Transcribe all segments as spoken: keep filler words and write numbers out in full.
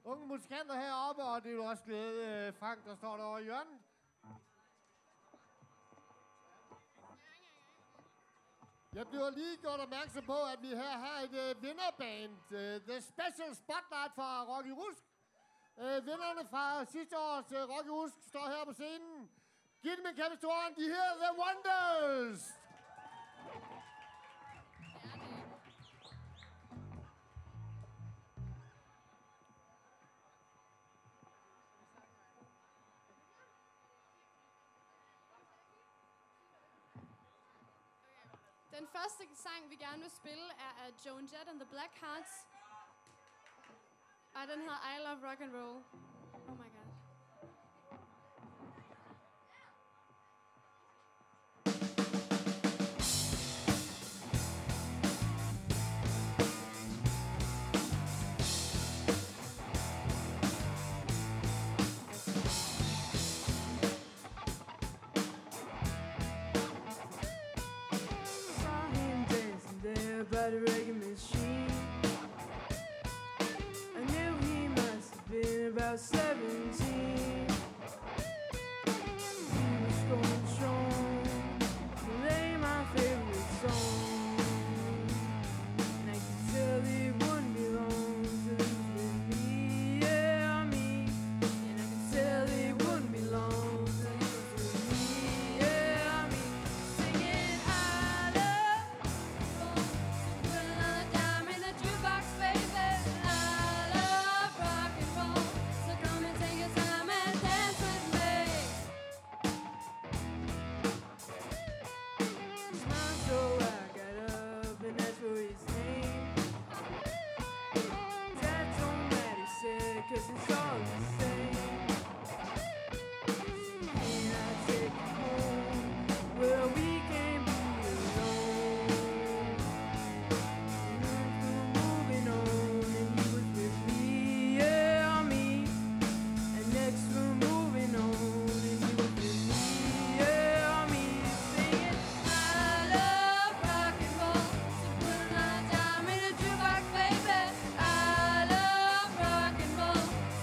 unge musikanter heroppe, og det er jo også glæde, Frank, der står derovre i hjørnet. Jeg bliver lige gjort opmærksom på, at vi her har et uh, vinderband. Uh, The Special Spotlight fra Rocky Rusk. Uh, vinderne fra sidste års uh, Rocky Rusk står her på scenen. Giv dem en kæmpe stor hånd. De her The Wonders. Den første sang, vi gerne vil spille, er af Joan Jett and the Blackhearts. Og den hedder I Love Rock and Roll. Oh my god. By the reggae machine, I knew he must have been about seventeen. He was going strong to play my favorite song, and I could tell it wouldn't be long till he was with me, yeah, me. And I could tell it wouldn't be long till he was with me, yeah, me. Singing I love. Cause it's all the same. And I take you home where we can be alone. And we're moving on, and he was with me, yeah, me. And next we're moving on, and he was with me, yeah, me. Singing I love rock and roll, so put another dime in a jukebox, baby. I love rock and roll.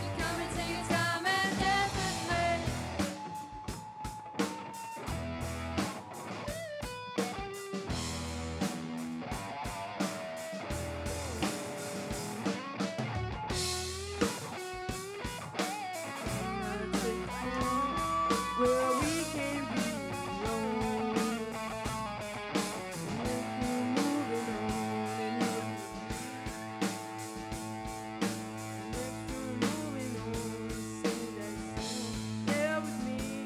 Where we can be alone. And if we're moving on, and if we're moving on, sing that song, yeah, with me.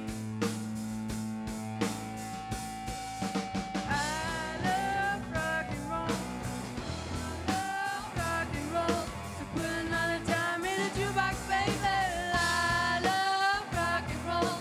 I love rock and roll. I love rock and roll. So put another dime in a jukebox, baby. I love rock and roll.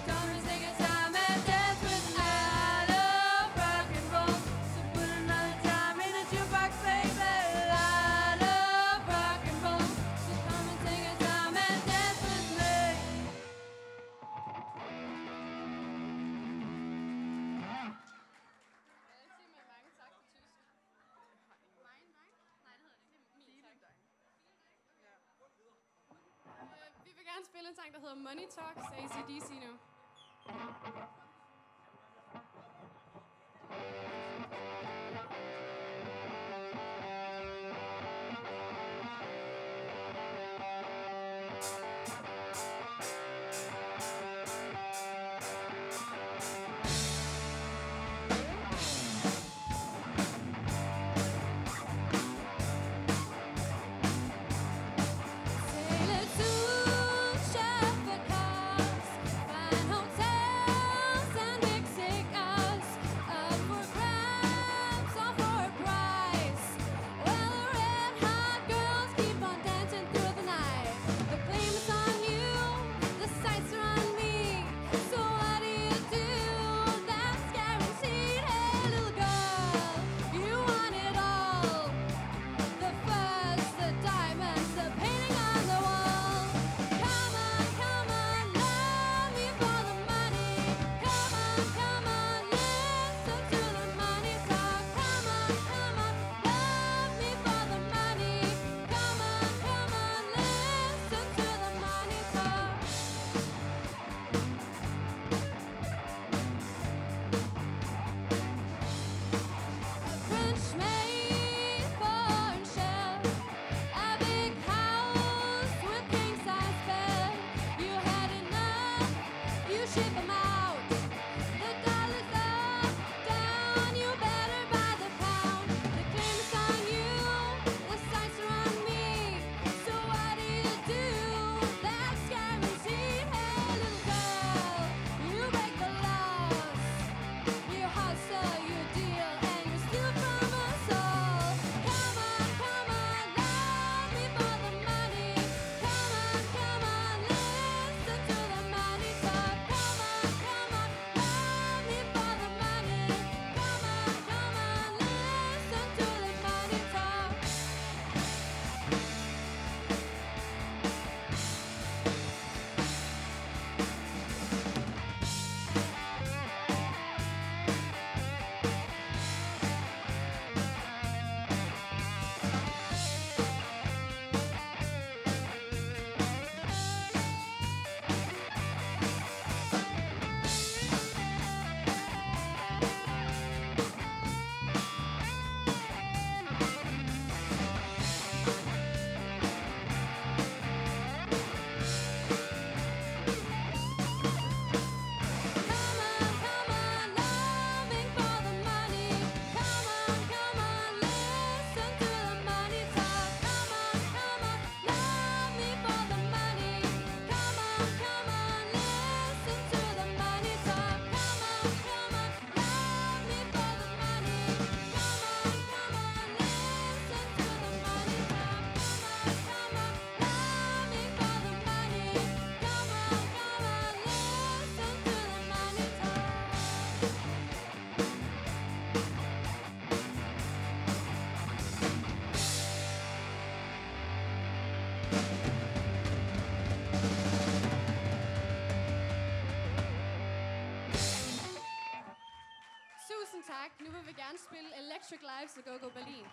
Vi vil gerne spille en sang, der hedder Money Talks af A C D C nu. Sailor to Shepherd Cars, fine hotel. Tusind tak. Nu vil vi gerne spille Electric Lives af Go Go Berlin.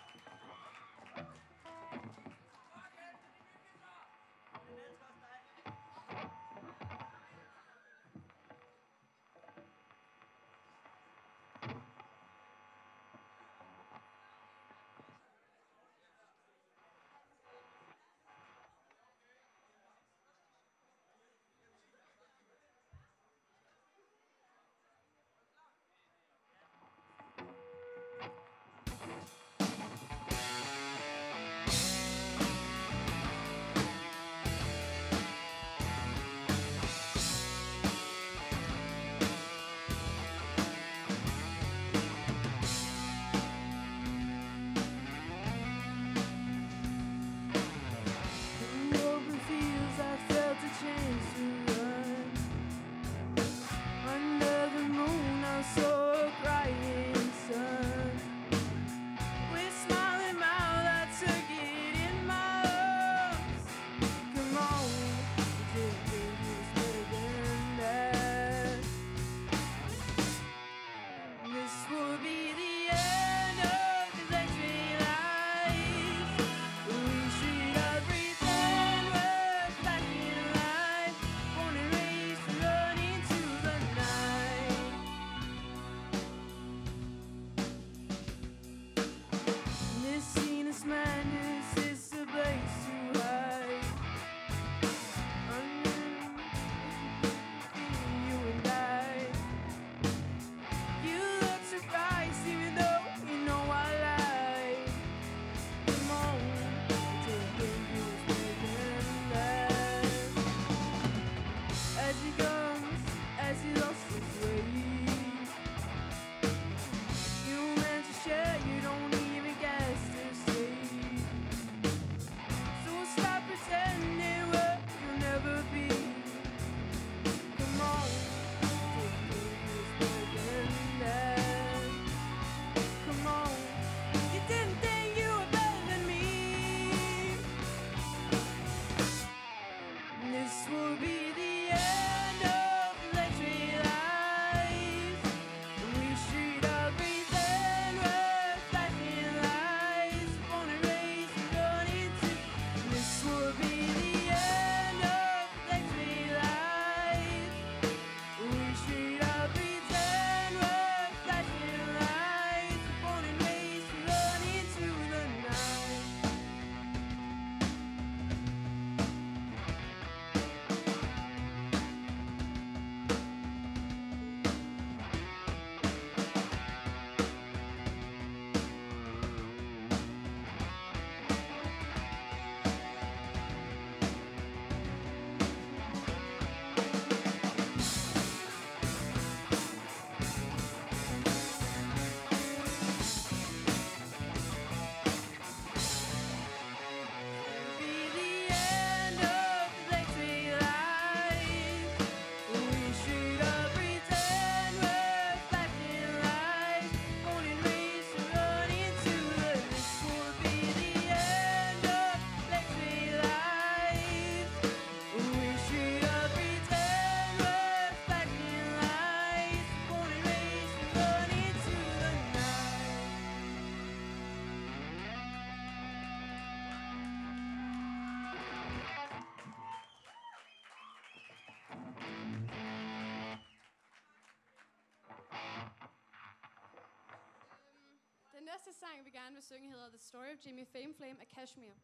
Den næste sang, vi gerne vil synge, hedder The Story of Jimmy Fame Flame af Kashmir.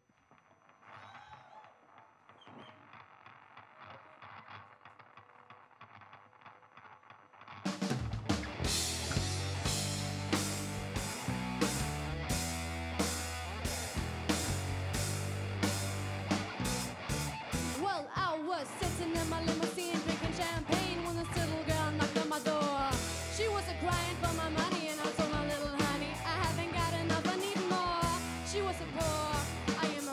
Well, I was sitting in my limousine drinking champagne when this little girl knocked on my door. She was a crying for my money and I told my little honey I haven't got enough, I need more. She was a poor, I am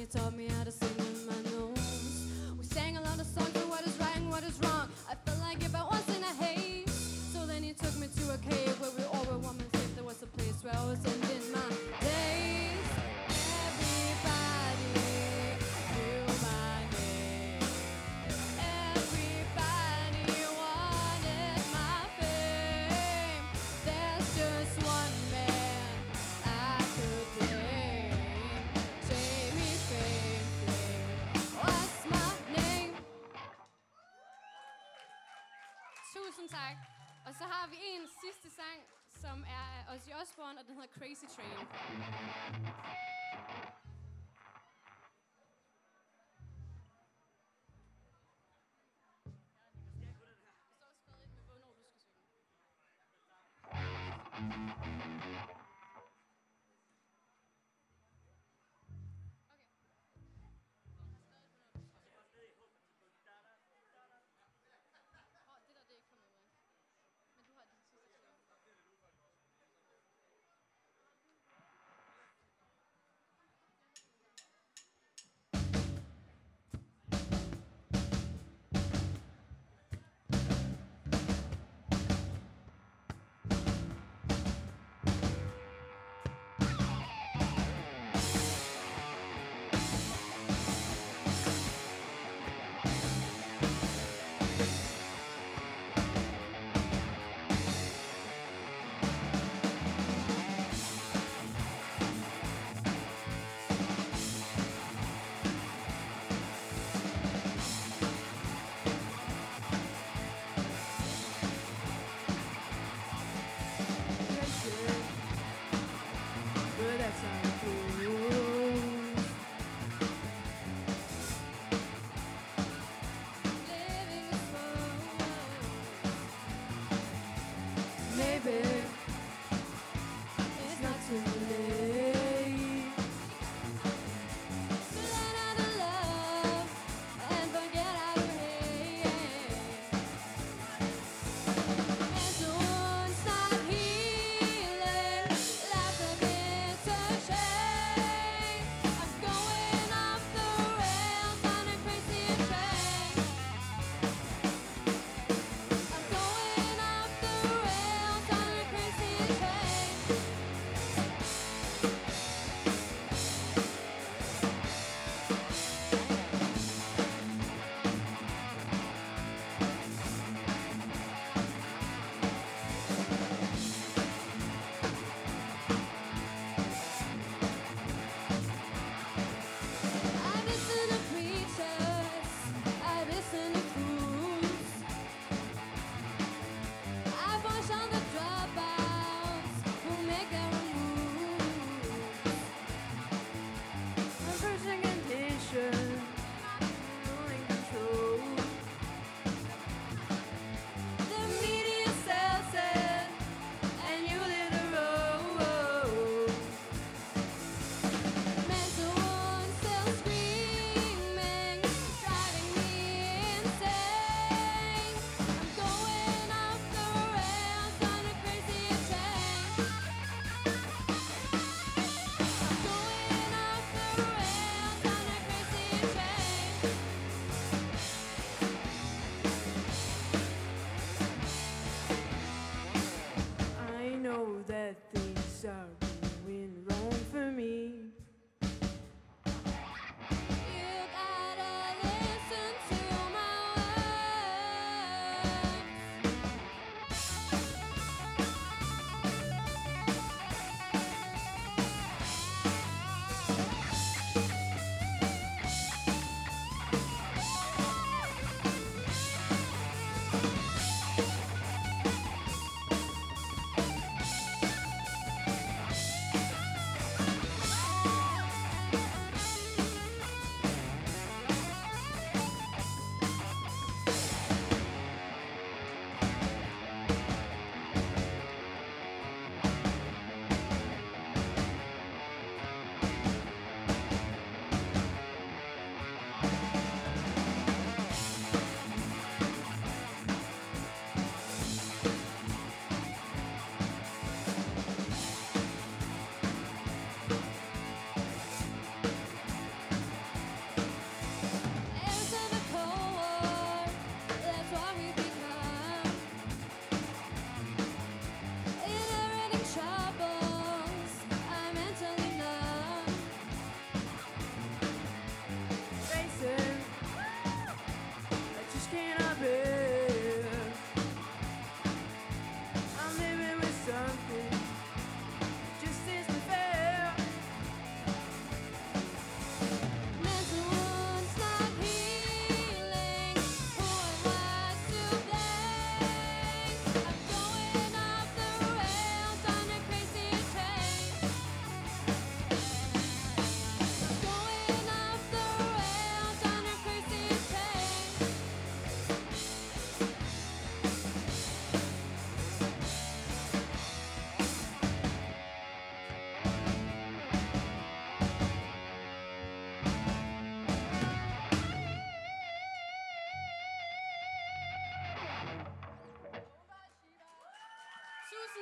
he taught me how to sing with my nose. We sang a lot of songs for what is right and what is wrong. I felt like about once in a haze. So then he took me to a cave where we all were women safe. There was a place where I was ending my days. Everybody knew my name. Everybody wanted my fame. There's just one man I could blame. Jamie Fame, Fame, what's my name? Tusind tak. Og så har vi en sidste sang, som er af Ozzy Osbourne, og den hedder Crazy Train. Det står skrevet ind med, hvornår du skal synge. Åh, det der, det er ikke kommet med. Men du har din sidste sang.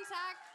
tak.